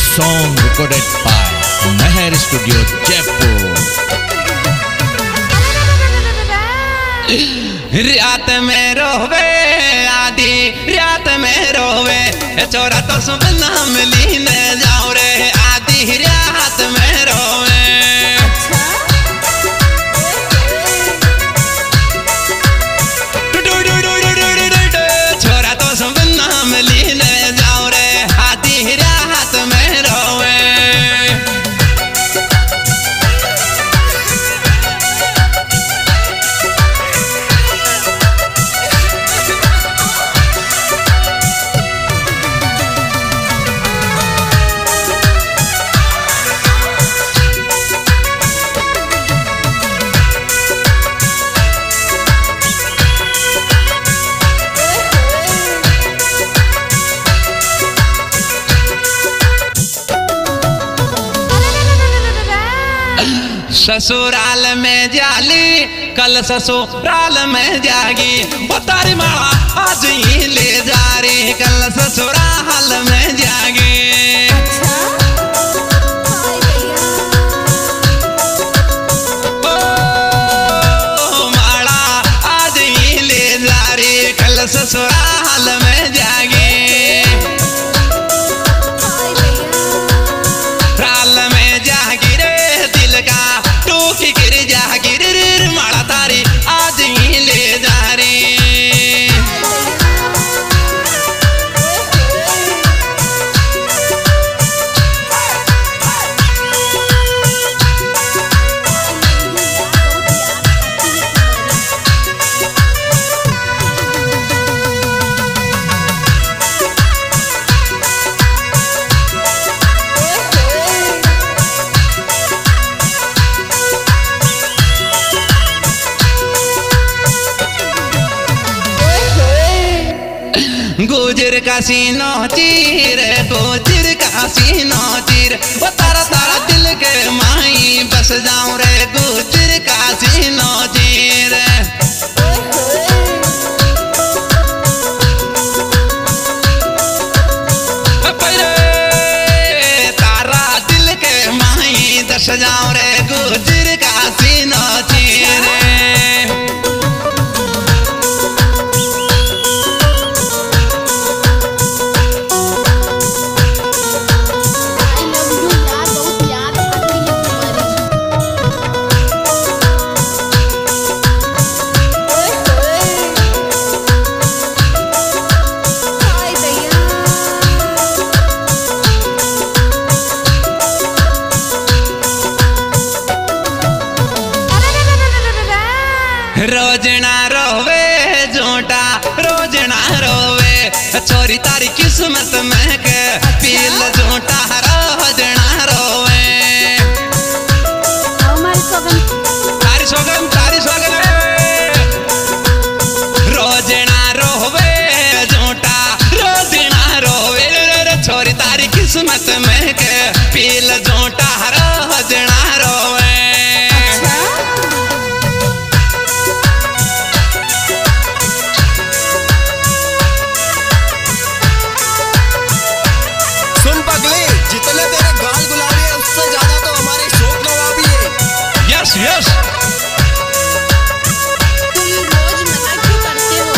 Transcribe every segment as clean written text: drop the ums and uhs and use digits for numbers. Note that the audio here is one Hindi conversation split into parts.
Song recorded by Meher Studio, Jaipur. रात में रोवे आधी रात में रोवे चोरा तो सुबह मिली न जाओ रे आधी रात में रोवे छोरा तो सुबह मिली न जाओ रे आधी रात में रोवे ससुराल में जाली कल ससुराल में जागी वो तारी माँ आज ही ले जा रही कल ससुराल में जागी ओ माड़ा आज ही ले जा रही कल ससुराल में जागी राल में जागी रे दिल का टूकी गिर जा गिर माड़ा तारी आज ही ले जा रही गुजर का सीनो चीर गुजर का सीनो चीर वो तारा तारा दिल के माई बस जाऊं रे गुजर का सीनो चीर तारा दिल के माई दस जाऊं रे गुजर का सीनो चीर रोजना रोवे जोटा रोजना रोवे छोरी तारी किस्मत में के पील जोटा रोजना रोवे तारी सोगन रोजना रोवे जोटा रोजना रोवे छोरी तारी किस्मत में के पील जोटा रोजना रोवे Yes. तुम रोज मना क्यों करते हो?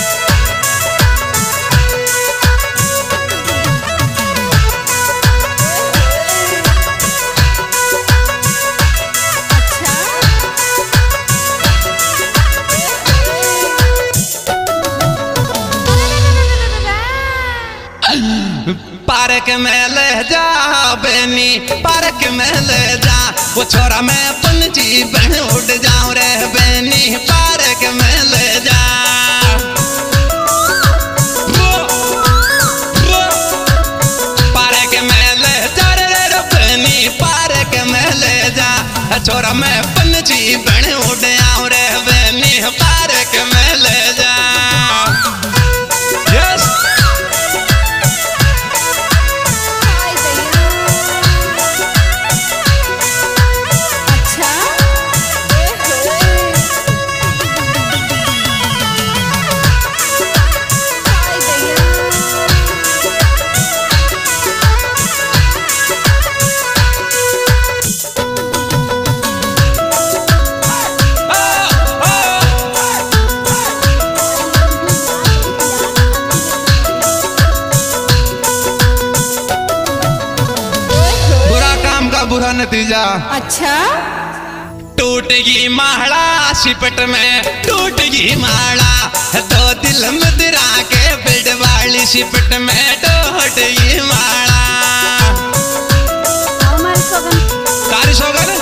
पार्क में ले जा बेनी पार्क में ले जा वो छोरा मैं पंछी बन उड़ जाऊं रे बेनी पार्क में ले जा पार्क में ले जा रे बेनी पार्क में ले जा छोरा मैं पंछी बन उड़ जाऊं रे बेनी पार्क में ले जा नतीजा। अच्छा टूटगी माला सिपट में टूटगी माला, तो दिल मदरा के बिड़ वाली सिपट में टूटगी माला। कारी सोगन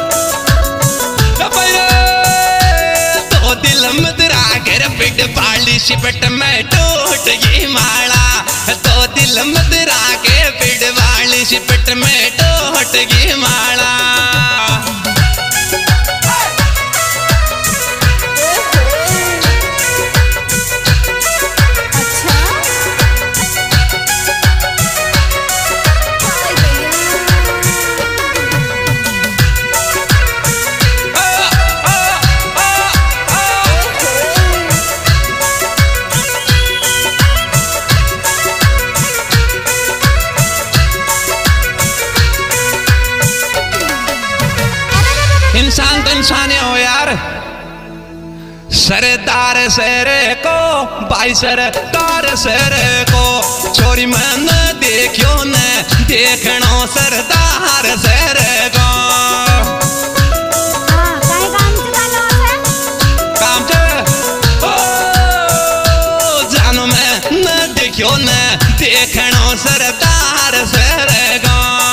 तो दिल मदरा के बिड़ वाली सिपट में टूटगी माला, तो दिल मदरा के बिड़ वाली सिपट में टूटगी माला। इंसान तो इंसान हो यार, सरदार शेरे को भाई सरदार शेरे को, छोरी मन देखियो न देखनो सरदार शेरे को। काम चे ओ जानो मैं न देखियो न देखनो सरदार शेरे को।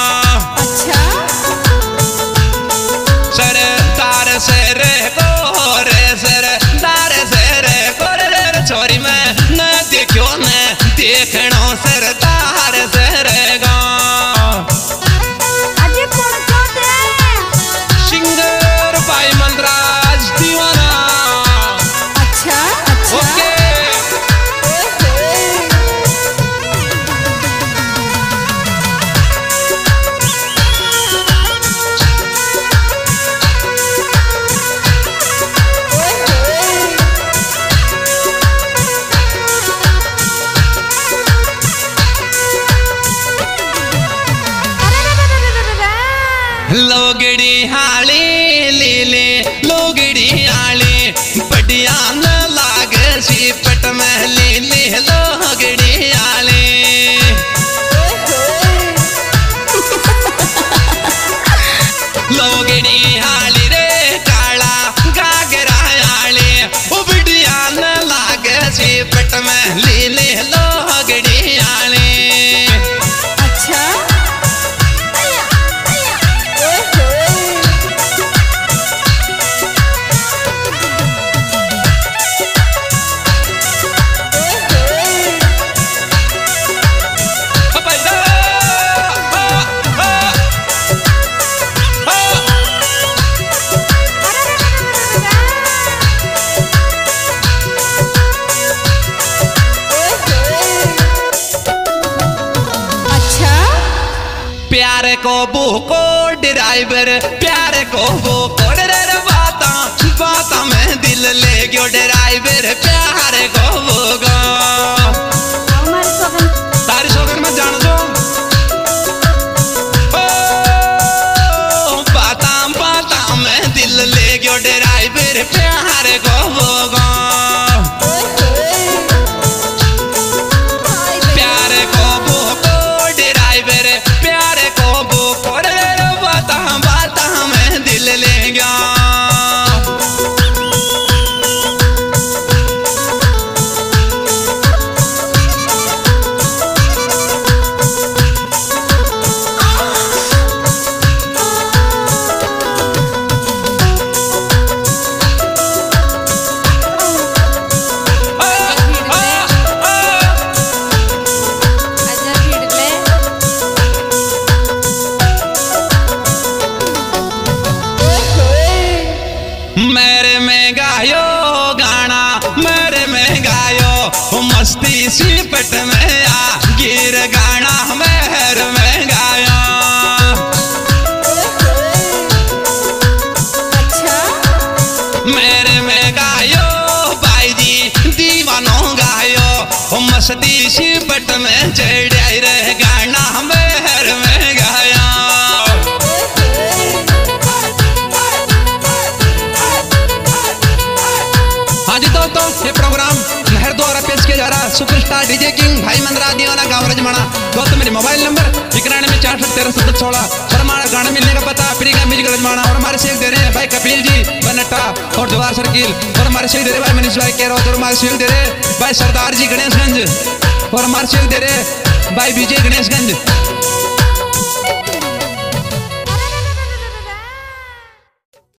सेरे को रे सरदार सेरे को रे छोरी में न देखो न देखनो सरदार सेरे को। सिंगर भाई मलराज दीवाना। अच्छा अच्छा ओके लोगड़ी हाली लीले लोगड़ी आली, बढ़िया न लागे सिपट में लीले लोगड़ी आली। लोगड़ी आली रे काला गागरा आली, बढ़िया न लागे सिपट में लीले लोगड़ी आली। प्यारे को बुको ड्राइवर प्यारे को बुको रे बाता बाता में दिल ले गयो ड्राइवर प्यारे को बुको। तारी सोगन में जान दो बाता बाता में दिल ले गयो ड्राइवर प्यारे को बुको। प्यारे को बुको ड्राइवर प्यारे को बुको रे बाता बाता में दिल ले गया। मेरे में गायो गाना मेरे में गायो मस्ती सिपट में आ गिर गाना मेहर में गायो। मेरे में गायो भाई जी दीवानों गायो मस्ती सिपट में चढ़ाई रह गाना मेहर में गायो। हाँ जी दोस्तों, ये प्रोग्राम नहर द्वारा पेश किया बेचारा सुपरस्टार डीजे किंग भाई मंदरा दियो ना गाँव रजमाना। दोस्तों मेरे मोबाइल नंबर 91 और हमारा गाना मिलने का पता प्रियंका म्यूजिक रजमाना। और हमारे शेख दे रहे हैं भाई कपिल जी बनट्टा और जवाहर सर्किल। और हमारे शेख दे रहे भाई मनीष भाई केरोत। और हमारे शेख दे रहे भाई सरदार जी गणेशगंज। और हमारे शेख दे रहे भाई विजय गणेशगंज।